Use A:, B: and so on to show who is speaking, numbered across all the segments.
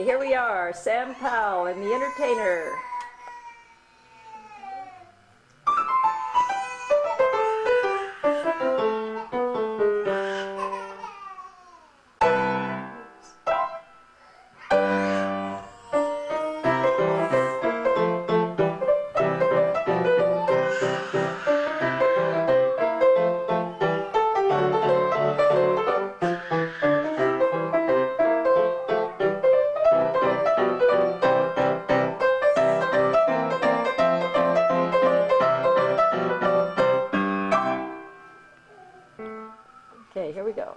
A: Okay, here we are, Sam Powell and the Entertainer. Okay, here we go.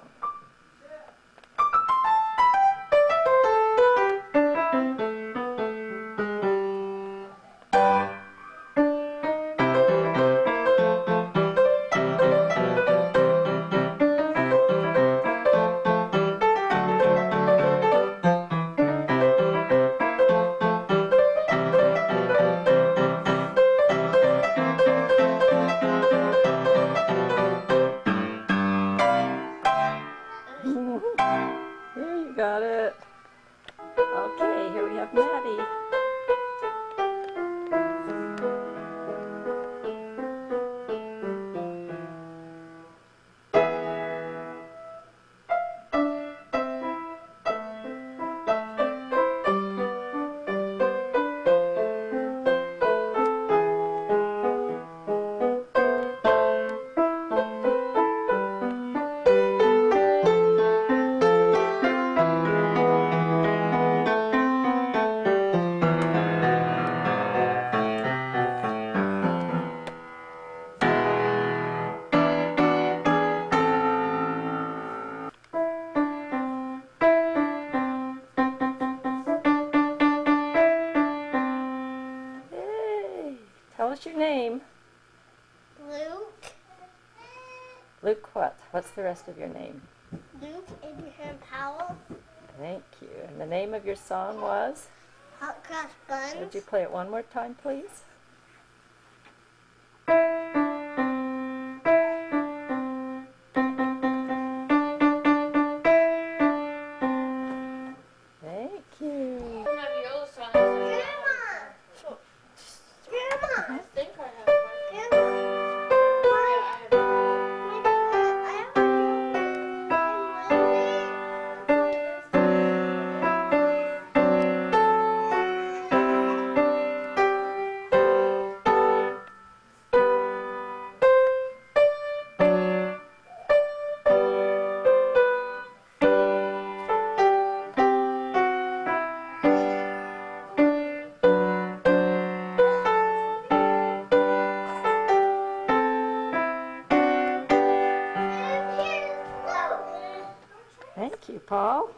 A: There you got it. Okay, here we have Maddie. Tell us your name.
B: Luke.
A: Luke what? What's the rest of your name?
B: Luke Abraham Powell.
A: Thank you. And the name of your song was?
B: Hot Cross Buns.
A: Would you play it one more time, please? Thank you.
B: Grandma.
C: I think I have
A: Thank you, Paul.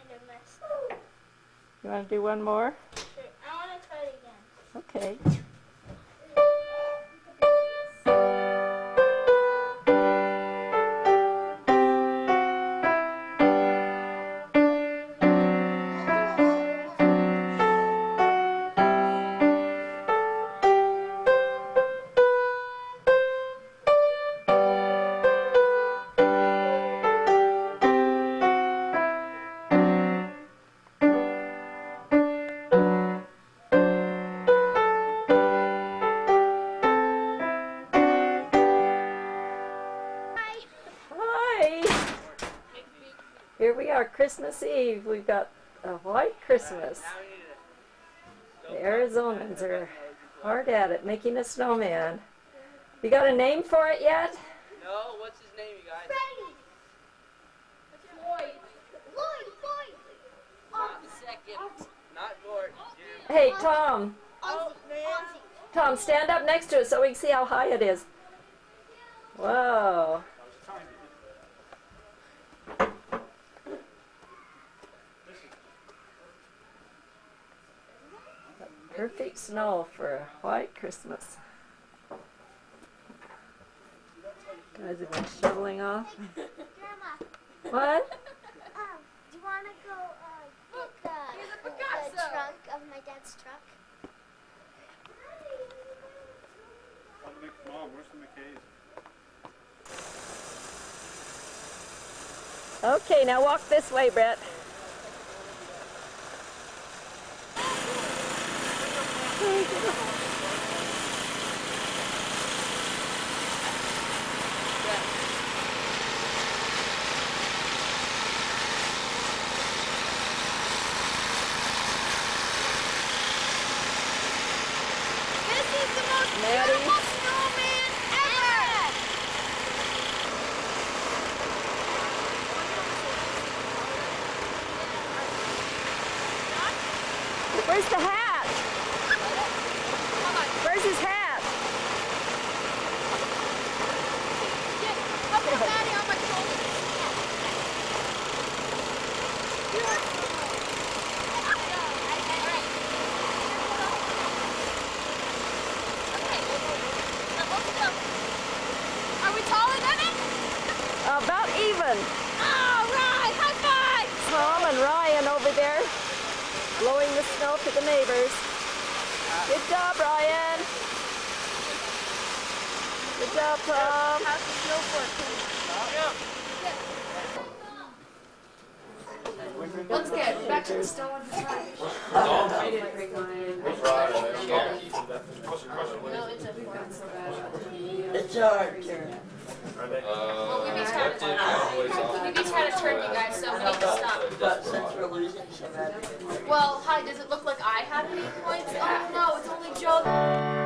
A: You want to do one more?
B: Sure. I want to try it again.
A: Okay. Here we are, Christmas Eve. We've got a white Christmas. The Arizonans are hard at it, making a snowman. You got a name for it yet?
D: No, what's his name, you guys?
B: Lloyd. Lloyd.
D: Not the second. Not Gord.
A: Hey, Tom.
B: Oh, man.
A: Tom, stand up next to it so we can see how high it is. Whoa. Perfect snow for a white Christmas. Guys have been shoveling off.
B: Grandma.
A: What?
B: Do you want to go get the trunk of my dad's truck?
E: Mom, where's the McKays?
A: Okay, now walk this way, Brett.
B: This is the most
A: Maddie.
B: beautiful snowman ever!
A: Where's the hat? Where's his hat?
B: I'll put Maddie on my shoulders. Are we taller than it?
A: About even.
B: All right, high five!
A: Tom and Ryan over there blowing the snow to the neighbors. Good job, Ryan. Good job, Tom.
B: How's the snowboard? Let's get back to the snow one more time. I didn't bring mine. No, it's a four.
C: It's hard.
B: Well, we each had a turkey, guys, so we need to stop.
C: But since we're losing so bad.
B: Well, hi, does it look like I have any points? Oh no, it's only Joe.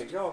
C: you go.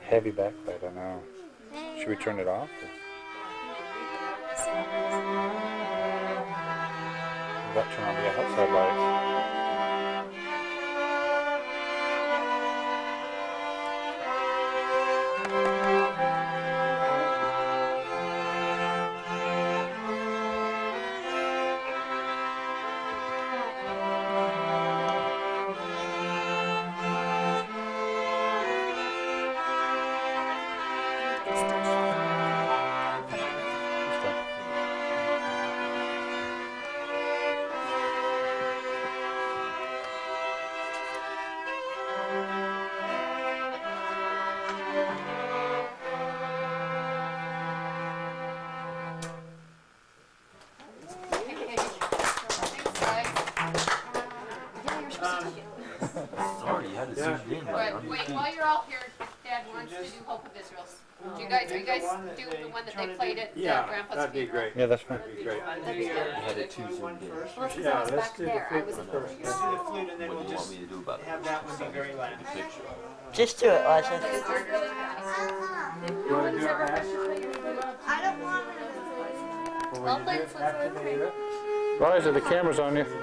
E: Heavy backlight, I know. Should we turn it off? That turn on the outside lights.
F: Wait, while you're all here, Dad wants you to do Hope of Israel. Are you guys do the one that they played at Grandpa's
G: that'd be
F: funeral?
G: great.
E: Yeah, that's fine.
G: That'd be great.
F: That'd be good.
H: Had it too soon.
G: Yeah, let's do the
F: I
G: flute
F: was
G: one
F: in
G: first.
F: the-
G: Let's do the flute and then
H: What
G: we'll
H: do you want
G: just
H: me to do about it?
G: have that one be very last.
C: Just do it, Liza.
G: You want to do it last?
B: I don't want
G: Or will you do it after they do it?
E: Liza, the camera's on you.
B: to. No.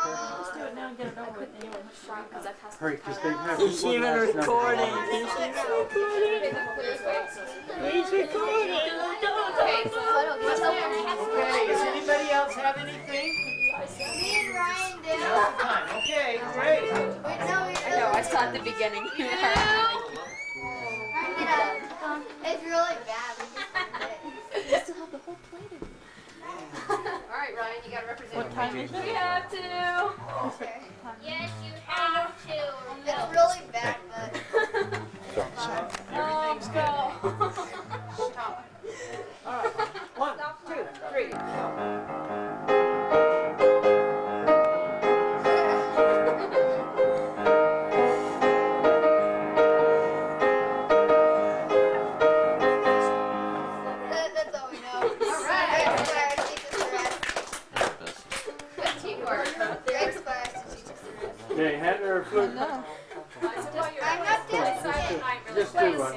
G: Hurry, because they have
C: He's even recording. He's recording. He's recording.
F: Okay,
G: Okay, does anybody else have anything?
B: Me and Ryan do.
G: Now's the time. Okay, great.
B: Wait, no, we
F: I know, I saw at the beginning.
B: Ryan did it's really bad. We just did it.
F: Alright, Ryan, you gotta represent.
C: What time is it?
F: We have to.
B: Yes, you have to. It's really bad, but.
G: Everything's good. All right. 1, 2, 3.
B: That's all we know. Alright.
F: Good teamwork.
B: Greg's fire to teach us the rest.
G: Okay, hand her a flute.
B: I'm not doing it.
G: Just do one.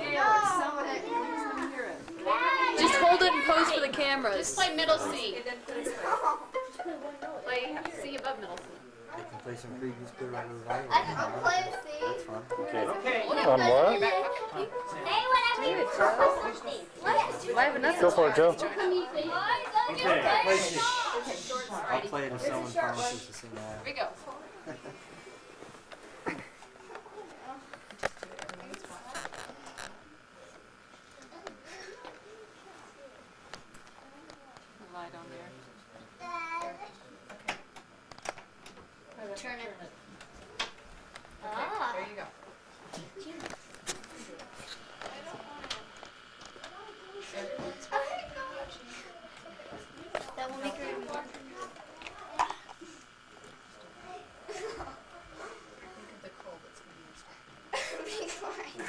I: Just hold it and pose for the cameras.
F: Just play middle C. Play C above middle C.
H: I can play some previous good right revival.
B: I'll play the C.
H: That's fun.
G: Okay. Okay.
E: On what?
B: Hey, whatever you
I: I have another.
E: Go for it, Joe.
G: Okay. Play C.
H: I'll play it if someone promises to sing that.
F: Here we go.
I: Light on there.
B: Turn it.
F: There you go.
B: That will make her Be quiet.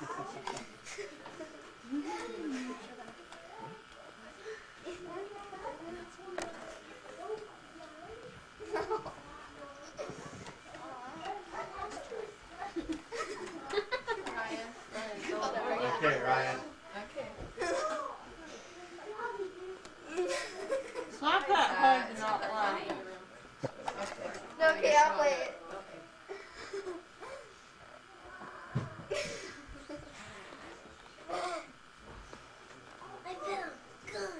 G: Okay, Ryan.
C: It's not that hard to not laugh.
B: Okay, I'll play it. I feel good.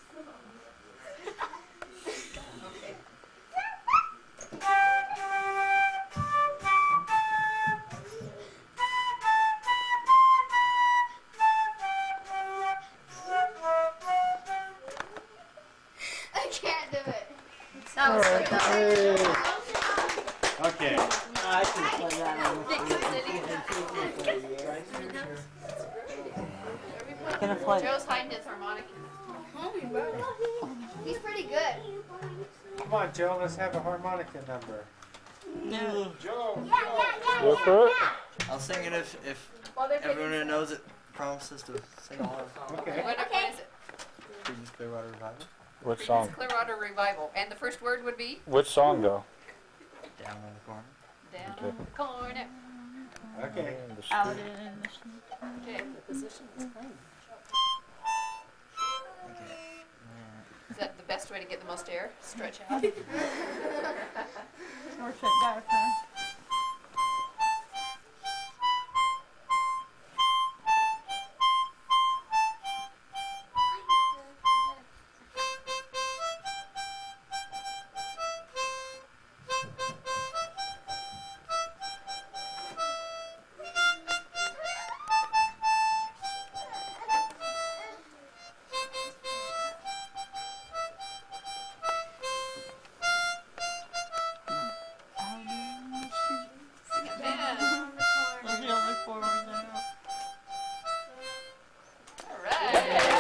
B: I can't do it.
F: That was good.
G: Okay.
C: I can play that on the Gonna play.
F: Joe's hiding his harmonica.
B: He's pretty good.
G: Come on, Joe. Let's have a harmonica number.
C: No.
G: Joe.
E: Go for it.
H: I'll sing it if everyone who knows it promises to sing along.
G: Okay.
F: What is it?
H: Previous Clearwater Revival.
E: Which song?
F: Clearwater Revival. And the first word would be?
E: Which song, though?
H: Down in the corner.
F: Down
E: Okay.
F: the corner.
G: Okay.
C: Out in
F: Okay.
A: The position is fine.
H: Okay.
F: Is that the best way to get the most air? Stretch out.
C: North diaphragm. Those are the only 4 words I know.
F: Alright.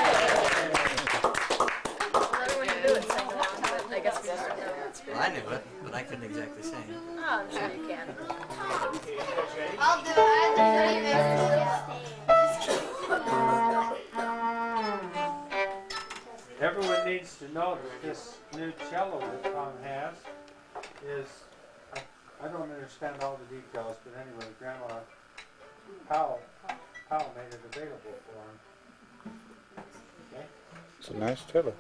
A: Everyone can do it, sing along to it. I guess we just don't know.
H: Well, I knew it, but I couldn't exactly sing.
A: Oh, I'm sure you can.
B: I'll do it.
G: Everyone needs to know that this new cello that Tom has is, I don't understand all the details, but anyway, Grandma Powell made it available for him. Okay?
E: It's a nice cello.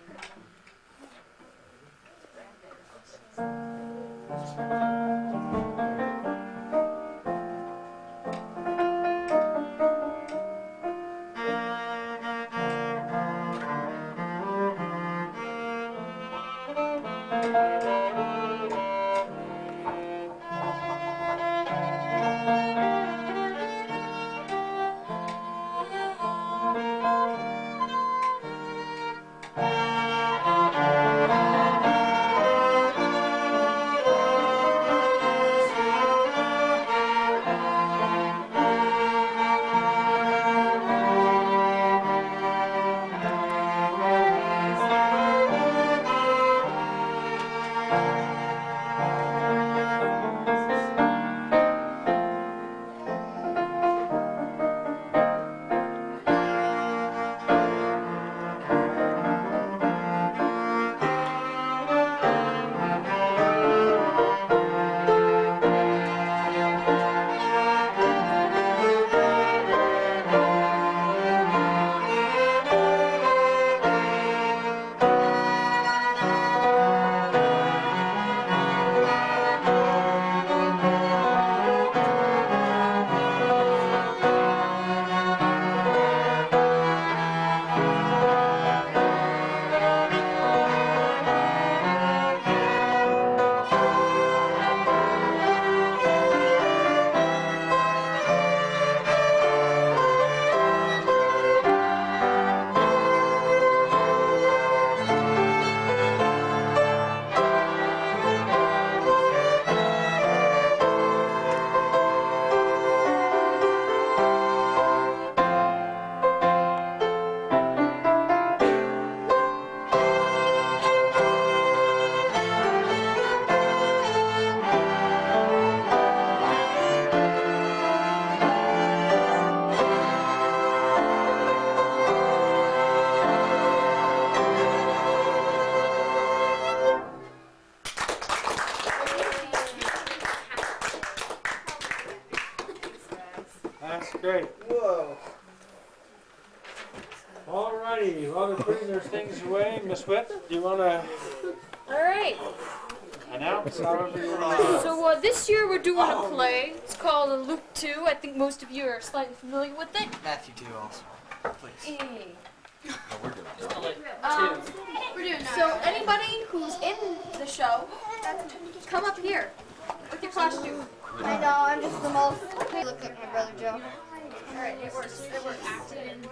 G: That's great.
H: Whoa.
G: Alrighty, while they're putting their things away, Miss Witt, do you want to
I: All right.
G: announce however you want to?
I: So this year we're doing a play. It's called Luke 2. I think most of you are slightly familiar with it.
H: Matthew too also. Please.
I: Hey.
F: We're doing
I: So anybody who's in the show, come up here with your costume.
B: I know, I'm just the most. Look at my brother Joe.
I: All right, it works. Acting.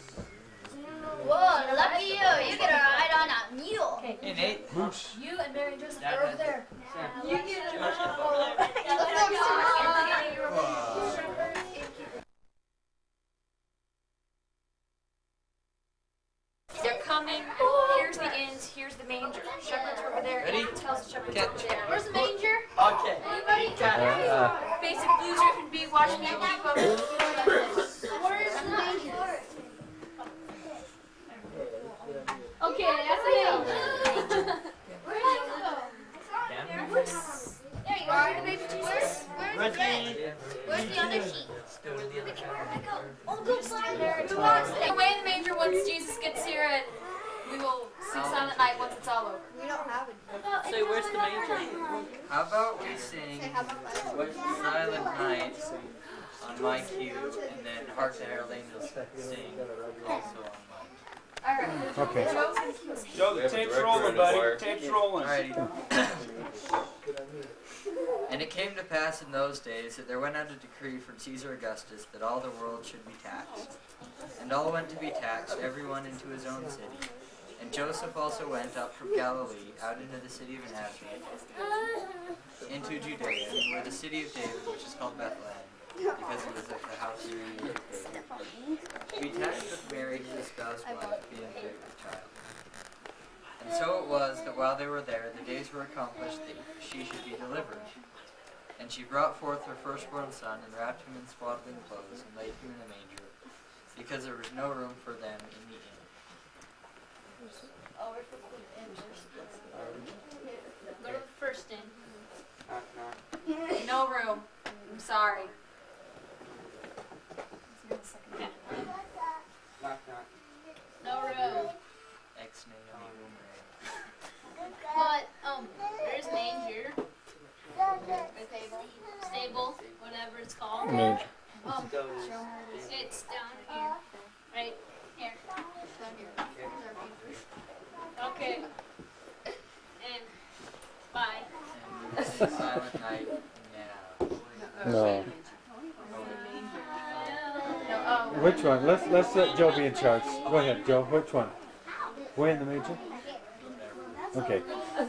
B: Whoa, lucky you. You get a ride on a mule.
I: Okay.
H: Hey Nate.
I: You and Mary and Joseph are over there. You get a They're coming. Here's the inns. Here's the manger. Shepherds are over there.
H: Ready?
I: Tells the shepherds
H: Catch.
I: over there. Where's the manger?
H: Okay.
I: Anybody? Basic blues you can be. Watch me keep up.
B: Where's the manger?
I: Okay, that's the manger.
B: Where did it go? There you are.
I: The baby Jesus.
B: Where's the bread? Where's the other sheep?
I: Who wants to stay away in the manger once Jesus gets here, and we will sing Silent Night once it's all over.
B: We don't have it.
D: Say, where's the manger?
H: How about we sing Silent Night on my cue, and then Hark the Herald Angels sing also on mine.
I: Alright.
G: Okay.
J: Joe, the tape's rolling, buddy. Tape's rolling.
H: Alrighty. And it came to pass in those days that there went out a decree from Caesar Augustus that all the world should be taxed. And all went to be taxed, everyone into his own city. And Joseph also went up from Galilee out into the city of Nazareth, into Judea, where the city of David, which is called Bethlehem, because it was of the house of David, to be taxed with Mary, his spouse, wife, being carried with child. And so it was that while they were there, the days were accomplished that she should be delivered. And she brought forth her firstborn son, and wrapped him in swaddling clothes, and laid him in a manger, because there was no room for them in the inn.
I: Go to the first inn. No room. I'm sorry. No room.
H: Ex Naomi
I: But, there's manger. Stable, whatever it's called.
E: Manger.
I: It's down here. Right here. Okay. And bye.
H: And Silent Night now.
E: No.
G: Which one? Let's let Joe be in charge. Go ahead, Joe. Which one? Way in the major? Okay.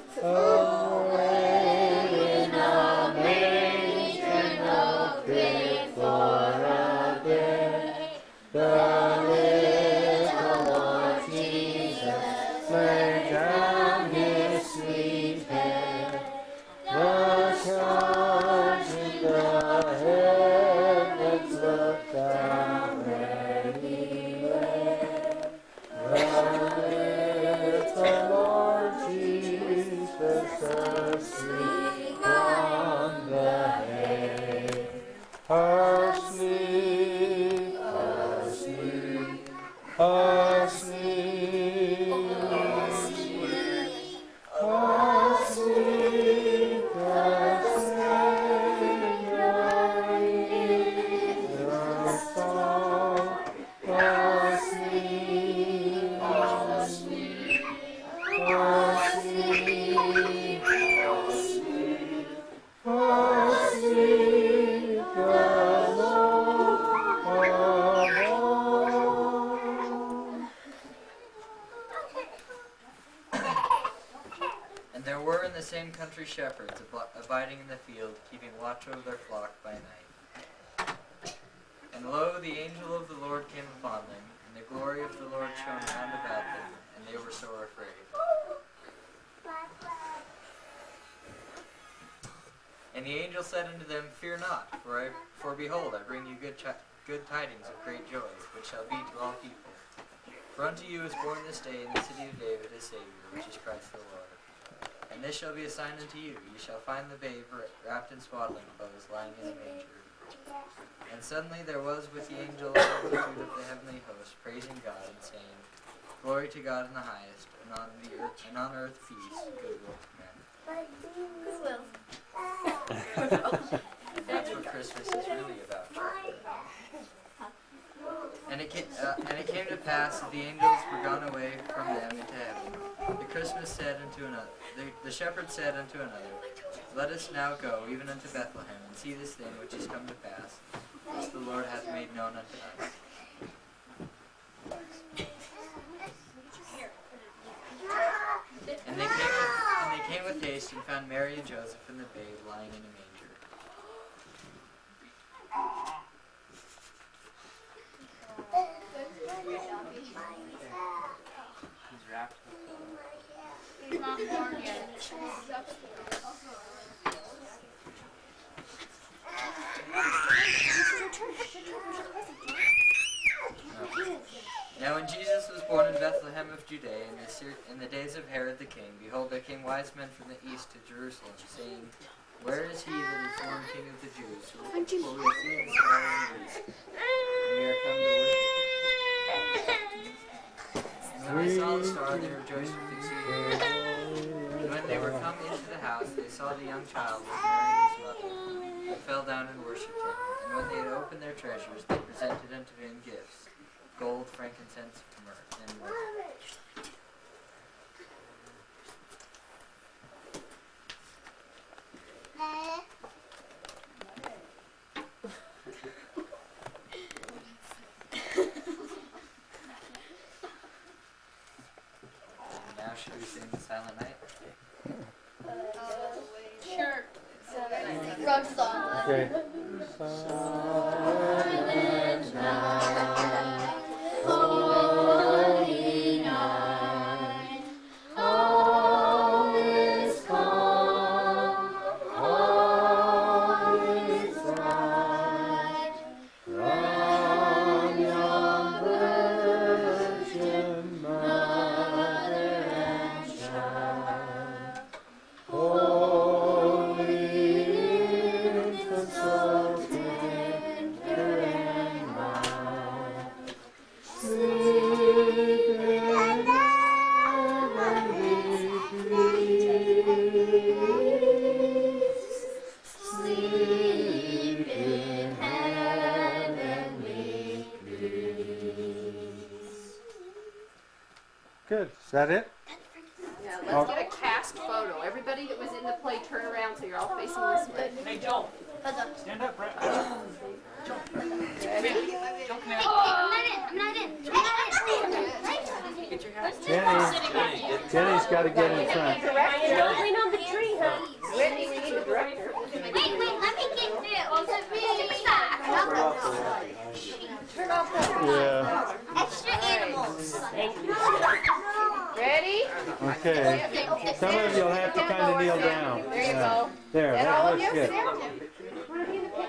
G: Away in the manger, no crib for a bed, the little Lord Jesus laid down his sweet head. The stars in the heavens look down where he lay. The little Lord Jesus asleep on the hay. Asleep, asleep, asleep, asleep, the Savior in the fall. Asleep, asleep, asleep, asleep, the Lord of all.
H: And there were in the same country shepherds abiding in the field, keeping watch over their flock by night. And lo, the angel of the Lord came upon them, and the glory of the Lord shone round about them, and they were sore afraid. And the angel said unto them, Fear not, for behold, I bring you good tidings of great joy, which shall be to all people. For unto you is born this day in the city of David a Savior, which is Christ the Lord. And this shall be a sign unto you, ye shall find the babe wrapped in swaddling clothes, lying in a manger. And suddenly there was with the angel a multitude of the heavenly host, praising God and saying, Glory to God in the highest, and on earth peace, goodwill to men. That's what Christmas is really about. And it came to pass that the angels were gone away from them into heaven. The shepherd said unto another, Let us now go even unto Bethlehem, and see this thing which is come to pass, which the Lord hath made known unto us. And they came with haste and found Mary and Joseph and the babe lying in a manger. He's wrapped.
I: He's not born yet.
H: Now when Jesus was born in Bethlehem of Judea in the days of Herod the king, behold, there came wise men from the east to Jerusalem, saying, Where is he that is born King of the Jews? For we have seen his star in the east, while they rejoiced with exceeding joy. And when they were come into the house, they saw the young child with Mary his mother, and fell down and worshipped him. And when they had opened their treasures, they presented unto him gifts, gold, frankincense, and myrrh. Now should we sing the Silent Night?
I: Sure.
B: Rock song.
G: Okay.
B: Silent night, holy night, all is calm, all is bright. From young virgin mother and child, holy infant, so tender and mild, sleep in heavenly peace, sleep in heavenly peace.
G: Good. Is that it?
F: Yeah, let's get a cast photo. Everybody that was in the play, turn around so you're all facing this way.
J: Hey, Joe. Stand up, Brett.
F: Ready?
J: Joe, come here.
B: I'm not in.
J: Get your hat.
G: Jenny's got to get in front.
A: Don't lean on the tree, huh?
F: Whitney, we need a director.
B: Wait, let me get through.
F: Turn off the
G: Yeah.
B: Extra animals.
F: Ready?
G: Okay. Some of you'll have to kind of kneel down.
F: There you go.
G: There,
F: And
G: that
F: all of
G: looks
F: you,
G: good.
F: sit down. Want to be in the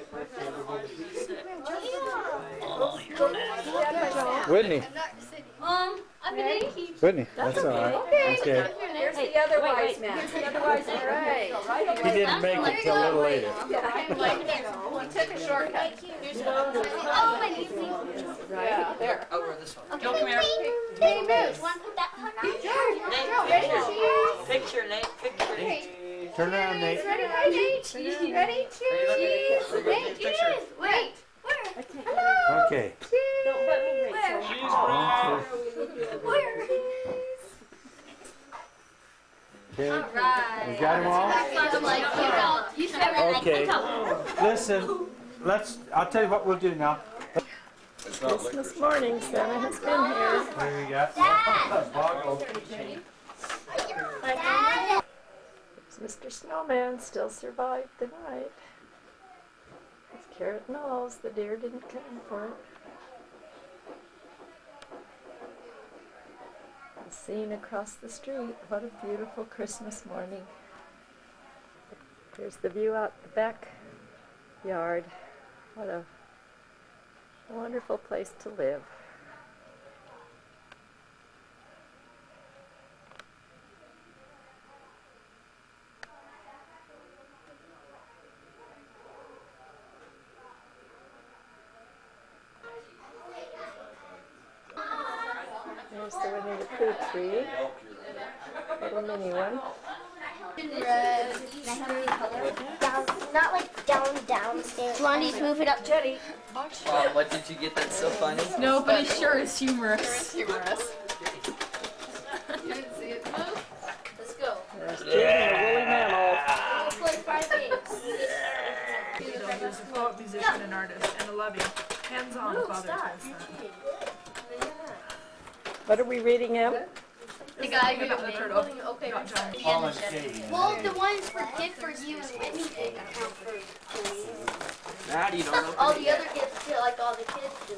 F: picture?
E: Whitney.
I: I'm gonna keep.
E: Whitney. That's all right. Okay.
F: Here's the other wise man. Here's the other wise man. Right.
G: He didn't make it till a little later.
F: He took a shortcut.
B: Oh, my knees.
F: Yeah, there.
H: Over this one.
J: Joe, come here.
F: Hey, Moose.
B: Want to put that one on?
F: Ready, cheese?
J: Picture, Nate. Picture.
G: Turn around, Nate.
F: Ready, Nate? Ready, cheese? Nate, cheese. Wait. Hello.
G: Okay.
A: Don't let me reach.
J: Cheese,
G: Okay.
I: Right.
G: You got them all?
I: I'm like, you should have
G: Okay. Listen, I'll tell you what we'll do now.
A: Christmas morning, Santa has been here.
G: What do we got?
A: Mr. Snowman still survived the night. His carrot nose, the deer didn't come for it. The scene across the street, what a beautiful Christmas morning. Here's the view out the back yard. What a wonderful place to live. There's the Winnie the Pooh tree, little mini one.
B: Red. Down, not like downstairs. Blondie's move it up, Jetty.
D: Mom, what did you get that's so funny?
I: Nobody sure is humorous.
F: Humorous. You didn't see it?
I: Let's go.
A: There's Jim in a woolly mammal.
I: We'll play 5 games.
C: He's a poet, musician, and artist, and a loving, hands-on father to his son.
A: What are we reading him?
I: The guy who
C: About the turtle.
I: Okay,
C: Not John.
G: Paul and Katie.
B: Well, the ones for gift for you and Whitney didn't count for me.
D: How do you don't know?
B: All the other gifts to like all the kids do.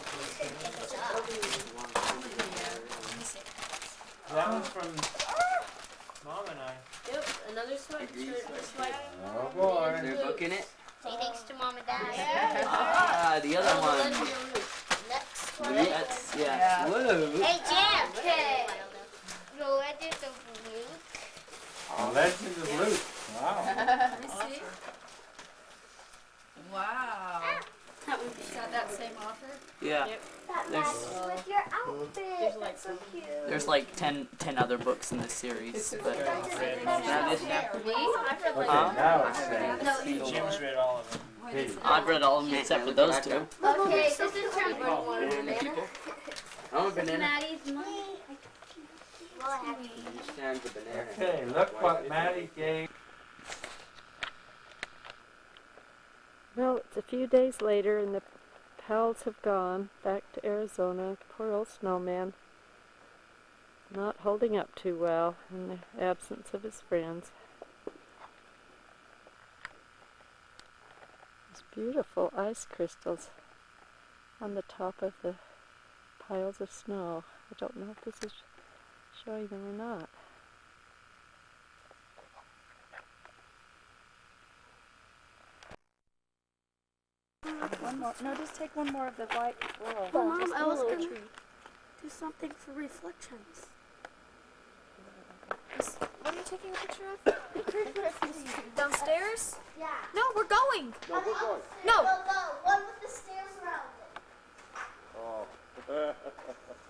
G: That one's from Mom and I.
I: Yep, another sweatshirt.
G: Oh boy.
D: They're booking it.
B: Say thanks to Mom and Dad.
D: Ah, the other one.
B: Next one.
D: That's, yeah. Whoa.
B: Hey, Jam. Okay. The Legends of Luke.
G: The Legend of Luke. Wow.
C: Wow.
I: Is that that same author?
D: Yeah.
B: That
D: There's-
B: matches with your outfit. That's so cute.
D: There's like 10 other books in this series, but
J: Me?
D: Huh?
G: Now it's saying.
J: Jim's read all of them.
D: I've read all of them except for those two.
B: Okay, so this is
D: I want a banana.
B: Maddie's money.
D: Stands a banana.
G: Okay, look what Maddie gave.
A: Well, it's a few days later and the Powells have gone back to Arizona. Poor old snowman. Not holding up too well in the absence of his friends. These beautiful ice crystals on the top of the piles of snow. I don't know if this is showing them or not.
C: One more. No, just take one more of the white floral.
B: Well, Mom,
C: Just
B: I
C: a
B: was
C: little
B: gonna
C: tree.
B: do something for reflections.
I: What are you taking a picture of? Downstairs?
B: Yeah.
I: No, we're going.
B: No, we're going.
I: No.
B: Go. One with the stairs around it.
E: Oh.